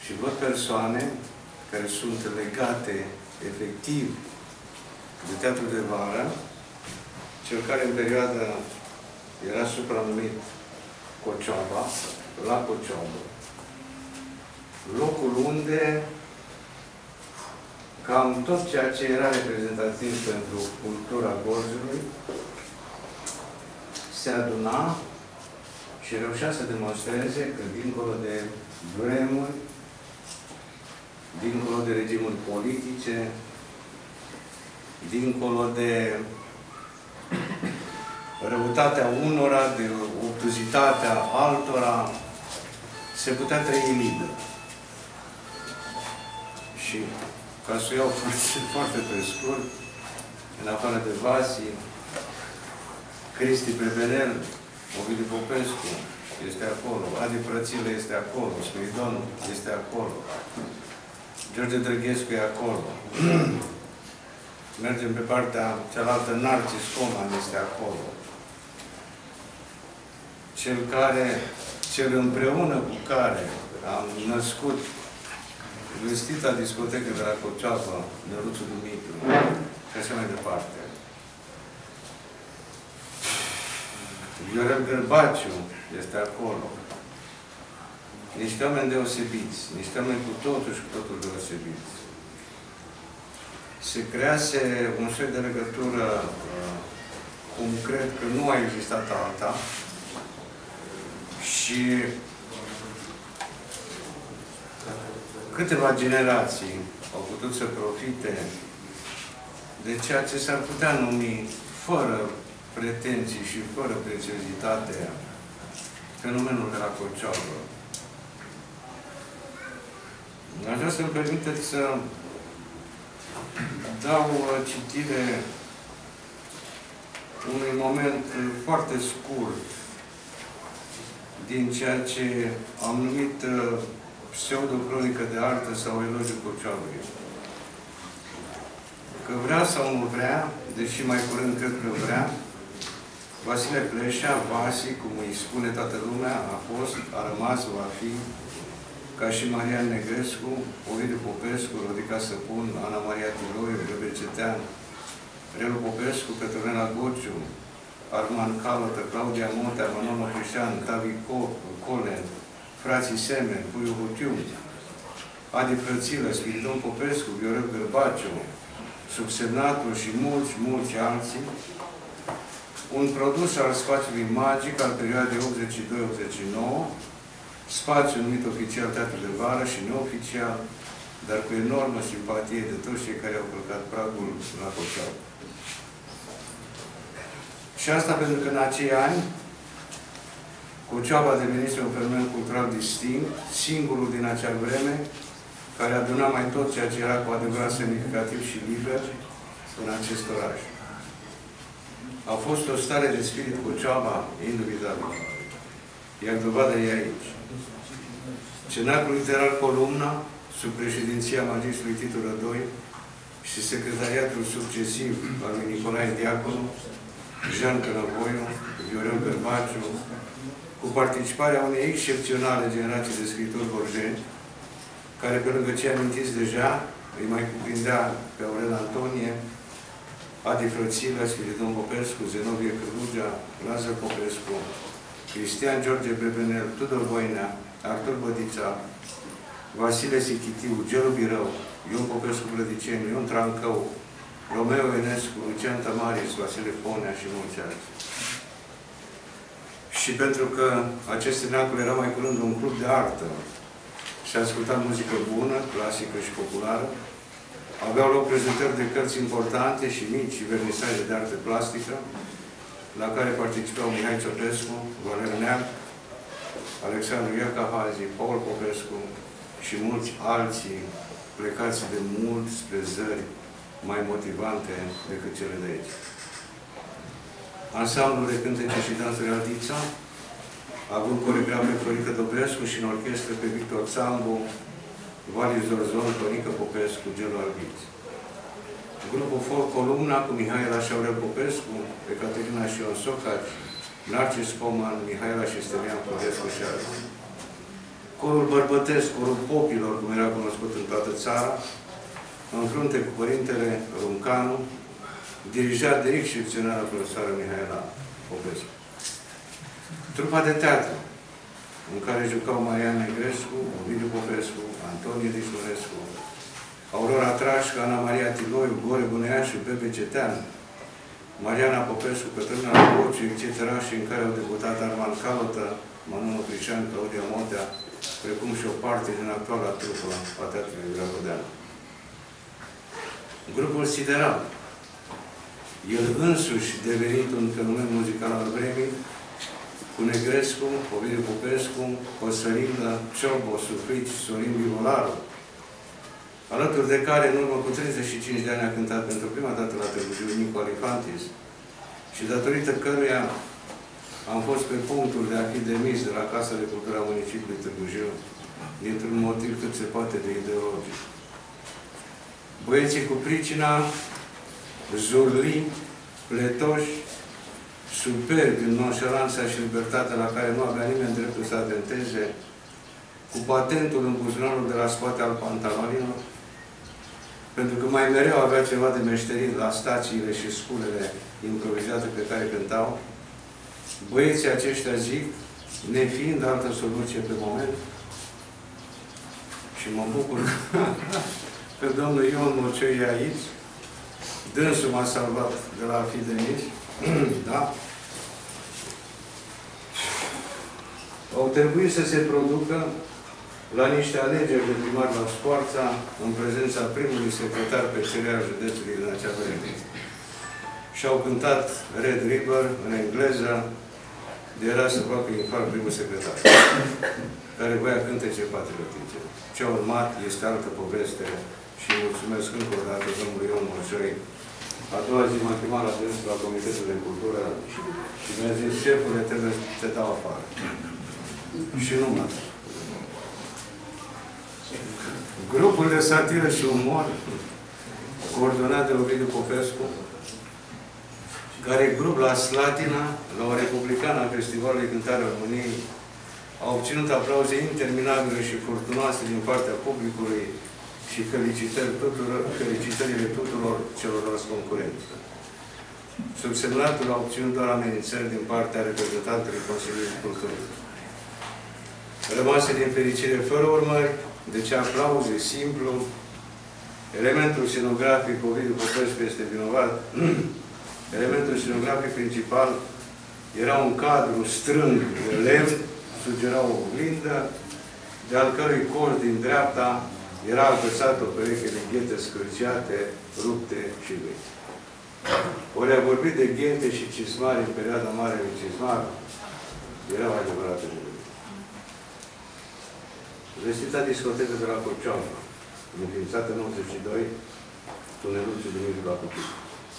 Și văd persoane care sunt legate efectiv de teatru de vară, cel care în perioada era supranumit Cocioaba, la Cocioabă, locul unde cam tot ceea ce era reprezentativ pentru cultura Gorjului se aduna și reușea să demonstreze că dincolo de vremuri, dincolo de regimuri politice, dincolo de răutatea unora, de obtuzitatea altora, se putea trăi liber. Și, ca să o iau foarte pe scurt, în afară de Vasi, Cristi Prevenel, Ovidiu Popescu este acolo, Adi Frățilă este acolo, Spiridonul este acolo, George Drăghescu e acolo. Mergem pe partea cealaltă, Narcis Coman este acolo. Cel împreună cu care am născut vestita discotecă de la Cocioabă, Năruțu Dumitru, și așa mai departe. Viorel Gărbaciu este acolo. Niște oameni deosebiți, niște oameni cu totul și cu totul deosebiți. Se crease un soi de legătură cum cred că nu a existat alta și câteva generații au putut să profite de ceea ce s-ar putea numi, fără pretenții și fără prețiozitate, fenomenul de la Cocioabă. Aș vrea să-mi permiteți să dau citire unui moment foarte scurt din ceea ce am numit pseudo-cronică de artă sau elogiul Cocioabei. Că vrea sau nu vrea, deși mai curând cred că vrea, Vasile Pleșa, Vasi, cum îi spune toată lumea, a fost, a rămas, va fi, ca și Marian Negrescu, Ovidiu Popescu, Rodica Săpun, Ana Maria Tiloiu, Găbe Cetean, Relu Popescu, Petronela Gociu, Arman Calotă, Claudia Montea, Manolo Crișan, Tavi Colen, frații Semen, Puiu Hutiu, Adi Frățilă, Spiridon Popescu, Viorel Gărbaciu, Subsemnatul și mulți alții, un produs al spațiului magic al perioadei 82-89, spațiu numit oficial Teatru de Vară și neoficial, dar cu enormă simpatie de toți cei care au călcat pragul la Cocioabă. Și asta pentru că în acei ani Cocioaba a devenit un fenomen cultural distinct, singurul din acea vreme, care aduna mai tot ceea ce era cu adevărat semnificativ și liber în acest oraș. A fost o stare de spirit Cocioaba indubitabil. Iar dovada e aici. Cenaclul literar Columna, sub președinția magistrului Titu Rădoi și secretariatul succesiv al lui Nicolae Diaconu, Jean Cănăvoiu, Viorel Gărbaciu, cu participarea unei excepționale generații de scriitori gorjeni, care, pe lângă cei amintiți deja, îi mai cuprindea pe Aurel Antonie, Adi Frățilă, Spiridon Popescu, Zenovie Călugea, Lazar Popescu, Cristian George Brebenel, Tudor Voinea, Artur Bădița, Vasile Sichitiu, Gelu Birău, Ion Popescu Brădiceniu, Ion Trancău, Romeo Enescu, Lucian Tamaris, Vasile Ponea și mulți alții. Și pentru că acest cenacul era mai curând un club de artă și a ascultat muzică bună, clasică și populară, aveau loc prezentări de cărți importante și mici și vernisaje de artă plastică, la care participau Mihai Ciopescu, Valer Neac, Alexandru Iacahazi, Paul Popescu și mulți alții plecați de mult spre zări mai motivante decât cele de aici. Ansamblul de cântece și dansuri Altița, având coregraf pe Florică Dobrescu și în orchestră pe Victor Țambu, Vali Zorzon, Tonică Popescu, Gelu Albiți. Grupul Folk Columna cu Mihaela și Aurel Popescu, Ecaterina și Ion Socaci, Narcis Coman, Mihaela și Stelian Florescu și alții. Corul bărbătesc, corul popilor, cum era cunoscut în toată țara, în frunte cu Părintele Runcanu, dirijat de excepțională profesoară Mihaela Popescu. Trupa de teatru, în care jucau Marian Negrescu, Ovidiu Popescu, Antonie Dișurescu, Aurora Trașcă, Ana Maria Tiloiu, Gore Buneașu, Bebe Cetean, Mariana Popescu, Cătălina Bociu, etc., și în care au debutat Armand Calotă, Manunu Crișan, Claudia Motea, precum și o parte din actuala trupă a Teatrului Dragodeanu. Grupul Sideral, el însuși devenit un fenomen muzical al vremii, cu Negrescu, Ovidiu Popescu, Cosălină, Ciobo, Sufici, Sorin Bivolaru, alături de care, în urmă cu 35 de ani, a cântat pentru prima dată la Târgu Jiu Nicu Alifantis și datorită căruia am fost pe punctul de a fi demis de la Casa de Cultură a Municipiului Târgu Jiu, dintr-un motiv cât se poate de ideologic. Băieții cu pricina, zurli, pletoși, superbi în nonșalanța și libertatea la care nu avea nimeni dreptul să atenteze, cu patentul în buzunarul de la spate al pantalonilor, pentru că mai mereu avea ceva de meșterit la stațiile și sculele improvizate pe care cântau. Băieții aceștia zic, nefiind altă soluție pe moment, și mă bucur că domnul Ion Mocioi e aici, dânsul m-a salvat de la a fi demis, da? Au trebuit să se producă la niște alegeri de primar la Scoarța, în prezența primului secretar PCR al județului din acea vreme. Și au cântat Red River în engleză, de era să facă infarct primul secretar, care voia cântece patriotice. Ce a urmat este altă poveste și mulțumesc încă o dată domnului Ion Mocioi. A doua zi m-a chemat la dânsul la Comitetul de Cultură și mi-a zis, șefule, trebuie să te dau afară. Și nu m-a. Grupul de satiră și umor, coordonat de Ovidiu Popescu, care grup la Slatina, la o republicană a Festivalului Cântare României, a obținut aplauze interminabile și furtunoase din partea publicului și felicitările tuturor celorlalți concurenți. Subsemnatul a obținut doar amenințări din partea reprezentantului Consiliului Culturii. Rămase din fericire fără urmări, deci aplauze simplu, elementul scenografic, Ovidiu Popescu este vinovat, elementul scenografic principal era un cadru strâng de lemn, sugera o oglindă, de al cărui colț din dreapta era apăsată o pereche de ghete scârciate, rupte și vechi. Ori a vorbit de ghete și cismari în perioada Marelui Cismar, erau adevărate lucruri. Vestita discotecă de la Cocioabă, înființată în 82, tuneluțul din mijlocul la Copii.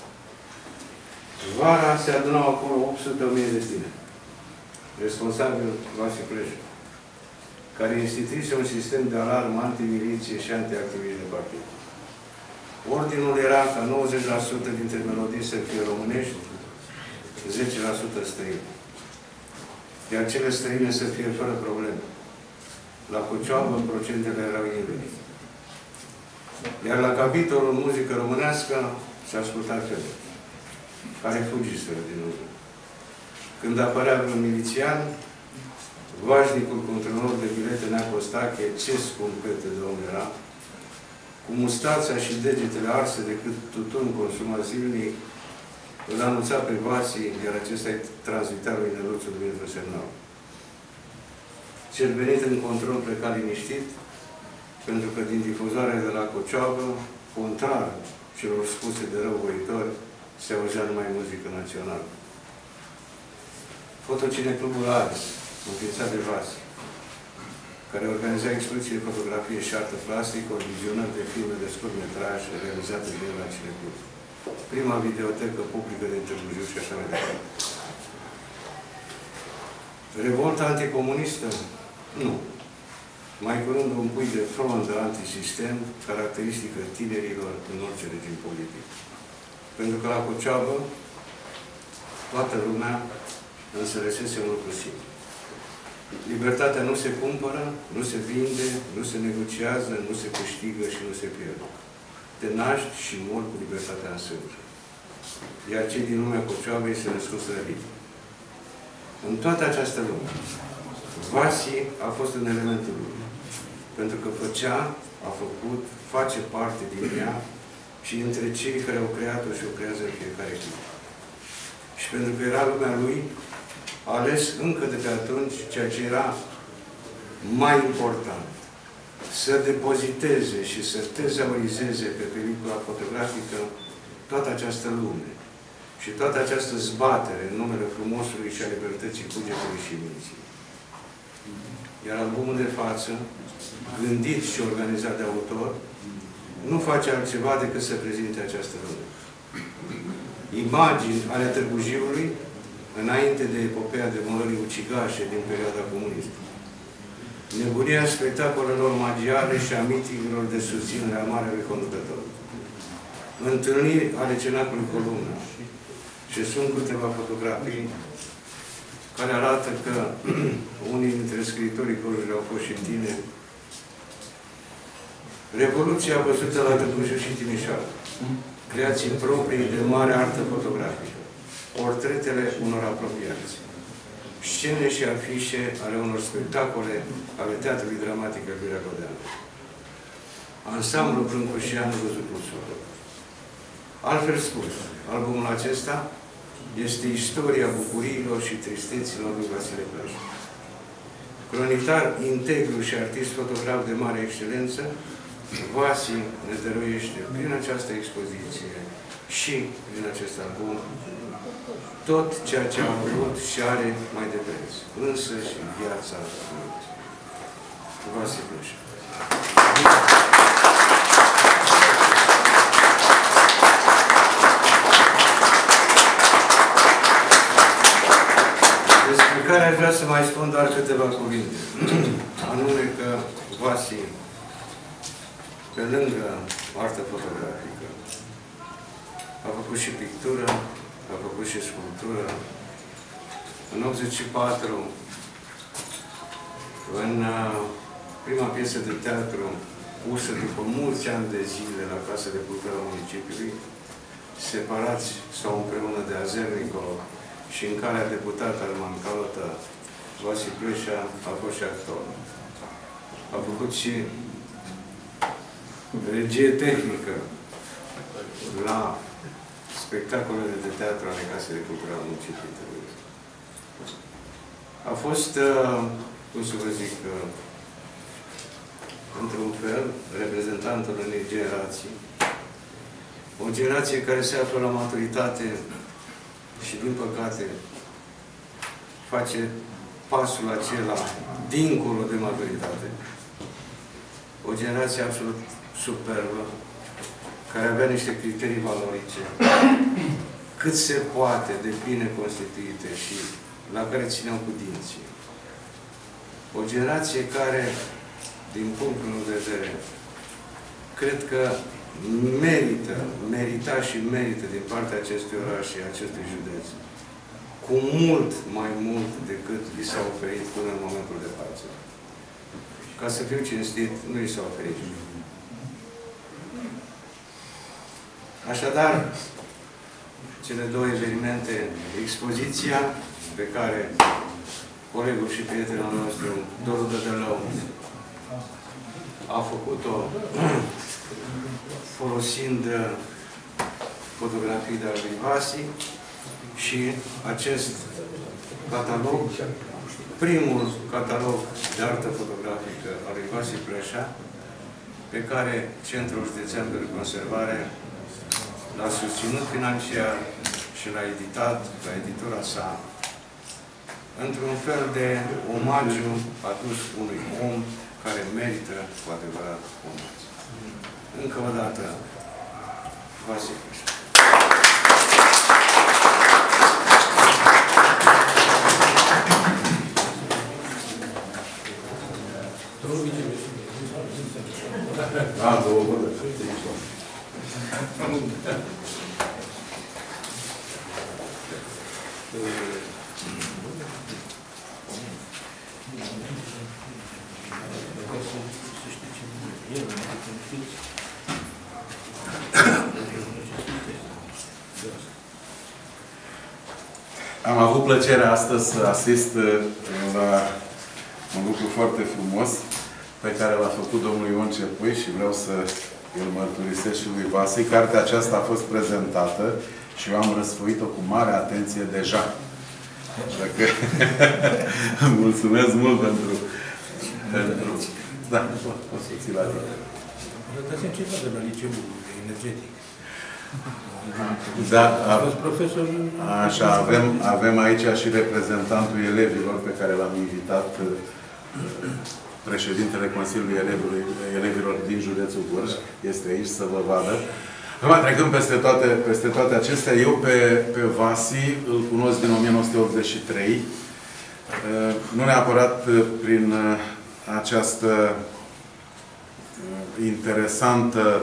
Vara se adunau acolo 800.000 de tineri. Responsabil Vasile Pleșu, care instituise un sistem de alarmă antimiliție și antiactiviști de partid. Ordinul era ca 90% dintre melodii să fie românești, 10% străine. Iar cele străine să fie fără probleme. La Cocioabă, procentele erau invers. Iar la capitolul muzică românească se asculta felul, care fugiseră din urmă. Când apărea un milițian, vașnicul controlor de bilete Nea Costache, ce scumpete de om era, cu mustața și degetele arse de cât tutun consumat zilnic, îl anunța pe Vasii, iar acesta îi transmitea lui Neluțul Dumitru semnal. Cel venit în control pleca liniștit, pentru că din difuzarea de la Cocioabă, contrar celor spuse de răuvoitori, se auzea numai muzică națională. Fotocineclubul Ares, înființat de Vasii, care organiza expoziții de fotografie și artă plastică, ori vizionări de filme de scurtmetraj realizate de la Cineclub. Prima videotecă publică din Târgu Jiu și așa mai departe. Revolta anticomunistă? Nu. Mai curând un pui de frondă antisistem, caracteristică tinerilor în orice regim politic. Pentru că la Cocioabă, toată lumea înțelesese un lucru simplu. Libertatea nu se cumpără, nu se vinde, nu se negociază, nu se câștigă și nu se pierde. Te naști și mori cu libertatea în sânge. Iar cei din lumea Cocioabei se născuseră liberi. În toată această lume, Vasi a fost un elementul lui. Pentru că a făcut, face parte din ea și dintre cei care au creat-o și o creează în fiecare clip. Și pentru că era lumea lui, a ales încă de pe atunci ceea ce era mai important. Să depoziteze și să tezaurizeze pe pelicula fotografică toată această lume și toată această zbatere în numele frumosului și a libertății cugetului și minții. Iar albumul de față, gândit și organizat de autor, nu face altceva decât să prezinte această lume. Imagini ale Târgu Jiului, înainte de epopeea demolării ucigașe din perioada comunistă. Nebunia spectacolelor magiare și a mitingurilor de susținere a Marelui Conducător. Întâlniri ale Cenacului Columna. Și sunt câteva fotografii care arată că unii dintre scriitorii cărora au fost și tineri. Revoluția văzută la Târgu Jiu și Timișoara. Creații proprii de mare artă fotografică. Portretele unor apropiați. Scene și afișe ale unor spectacole ale Teatrului Dramatic Elvira Godeanu. Ansamblu Brâncușian văzut cu solo. Altfel spus, albumul acesta este istoria bucuriilor și tristeților lui Vasile Plaj. Cronicar integru și artist fotograf de mare excelență, Vasi ne dăruiește prin această expoziție și prin acest album tot ceea ce a avut și are mai de preț, însă și viața lui. Vasi Plaj. Despre care aș vrea să mai spun doar câteva cuvinte. Anume că Vasi, pe lângă artă fotografică, a făcut și pictură, a făcut și sculptură. În 84, în prima piesă de teatru, pusă după mulți ani de zile la Casa de Cultură a municipiului, separați sau împreună de Azernicov și în care a debutat Arman Calotă, Vasi Plășa a fost și actor. A făcut și regie tehnică la spectacolele de teatru ale Casei de Cultură a municipiului. A fost, cum să vă zic, într-un fel, reprezentantul unei generații. O generație care se află la maturitate și, din păcate, face pasul acela dincolo de maturitate. O generație absolut superbă, care avea niște criterii valorice, cât se poate de bine constituite și la care țineau cu dinții. O generație care, din punctul meu de vedere, cred că merita și merită din partea acestui oraș și acestui județ, cu mult mai mult decât li s-a oferit până în momentul de față. Ca să fiu cinstit, nu i s-a oferit nimic. Așadar, cele două evenimente, expoziția pe care colegul și prietenul nostru, Doru Dădălău, a făcut-o folosind fotografii de al lui Vasi și acest catalog, primul catalog de artă fotografică al lui Vasi Plășa, pe care Centrul Județean pentru Conservare l-a susținut financiar și l-a editat la editura sa, într-un fel de omagiu adus unui om care merită cu adevărat omagiu. Încă o dată, Vasi Plășa. Da, două bădă. avut plăcerea astăzi să asist la un lucru foarte frumos pe care l-a făcut domnul Ion Cepui și vreau să îl mărturisesc și lui Vasi. Cartea aceasta a fost prezentată și eu am răsfoit-o cu mare atenție deja. Așa că mulțumesc mult pentru... Da, o să ții la tine. Dați-mi ceva de la liceul energetic. Da, profesor... Așa, avem aici și reprezentantul elevilor pe care l-am invitat, președintele Consiliului Elevilor din județul Gorj. Este aici să vă vadă. Acum, trecând peste toate acestea, eu pe Vasi îl cunosc din 1983. Nu neapărat prin această interesantă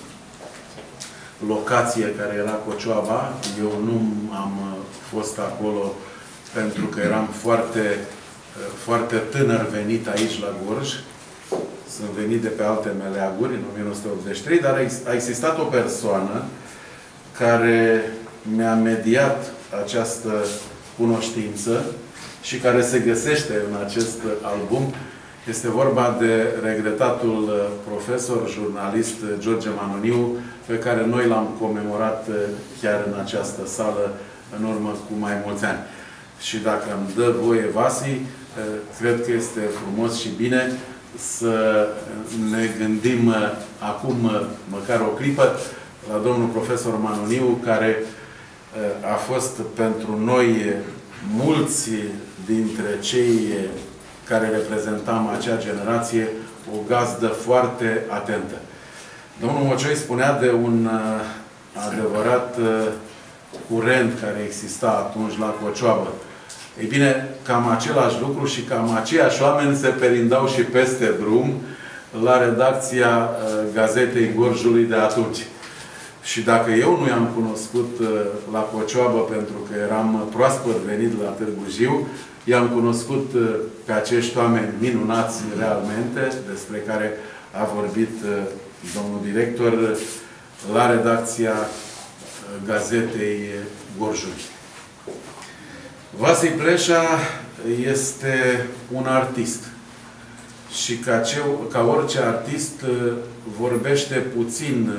locație care era Cocioaba. Eu nu am fost acolo pentru că eram foarte tânăr venit aici la Gorj. Sunt venit de pe alte meleaguri în 1983, dar a existat o persoană care mi-a mediat această cunoștință și care se găsește în acest album. Este vorba de regretatul profesor, jurnalist George Manoniu, pe care noi l-am comemorat chiar în această sală în urmă cu mai mulți ani. Și dacă îmi dă voie Vasi, cred că este frumos și bine să ne gândim acum, măcar o clipă, la domnul profesor Manoniu, care a fost pentru noi, mulți dintre cei care reprezentam acea generație, o gazdă foarte atentă. Domnul Mocioi spunea de un adevărat curent care exista atunci la Cocioabă. Ei bine, cam același lucru și cam aceiași oameni se perindau și peste drum la redacția Gazetei Gorjului de atunci. Și dacă eu nu i-am cunoscut la Cocioabă pentru că eram proaspăt venit la Târgu Jiu, i-am cunoscut pe acești oameni minunați realmente, despre care a vorbit domnul director la redacția Gazetei Gorjului. Vasi Pleșa este un artist. Și ca orice artist vorbește puțin,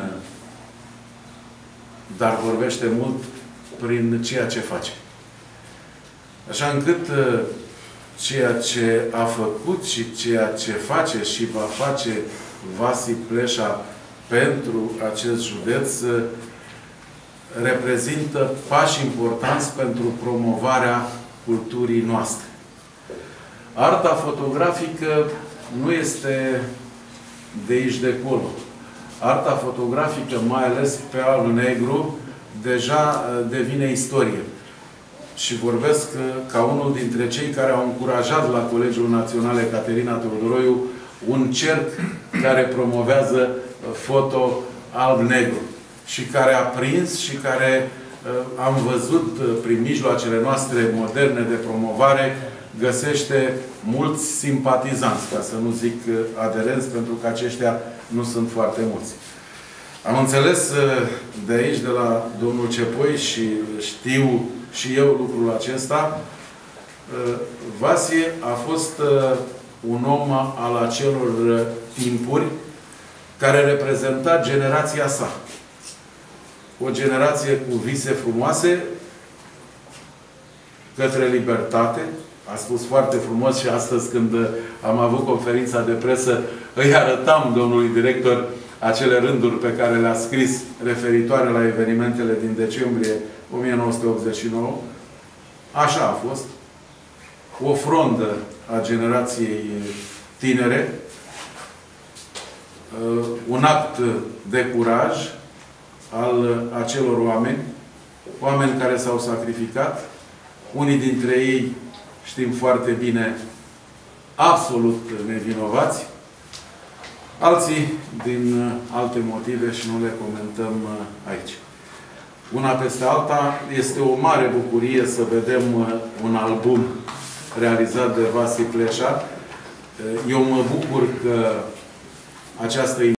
dar vorbește mult prin ceea ce face. Așa încât ceea ce a făcut și ceea ce face și va face Vasi Pleșa pentru acest județ reprezintă pași importanți pentru promovarea culturii noastre. Arta fotografică nu este de aici de acolo. Arta fotografică, mai ales pe alb-negru, deja devine istorie. Și vorbesc ca unul dintre cei care au încurajat la Colegiul Național Ecaterina Teodoroiu un cerc care promovează foto alb-negru și care a prins și care am văzut prin mijloacele noastre moderne de promovare găsește mulți simpatizanți, ca să nu zic aderenți, pentru că aceștia nu sunt foarte mulți. Am înțeles de aici, de la domnul Cepui, și știu și eu lucrul acesta. Vasie a fost un om al acelor timpuri care reprezenta generația sa. O generație cu vise frumoase către libertate. A spus foarte frumos și astăzi, când am avut conferința de presă, îi arătam domnului director acele rânduri pe care le-a scris referitoare la evenimentele din decembrie 1989. Așa a fost. O frondă a generației tinere, un act de curaj al acelor oameni care s-au sacrificat. Unii dintre ei, știm foarte bine, absolut nevinovați. Alții din alte motive și nu le comentăm aici. Una peste alta, este o mare bucurie să vedem un album realizat de Vasi Pleșa. Eu mă bucur că această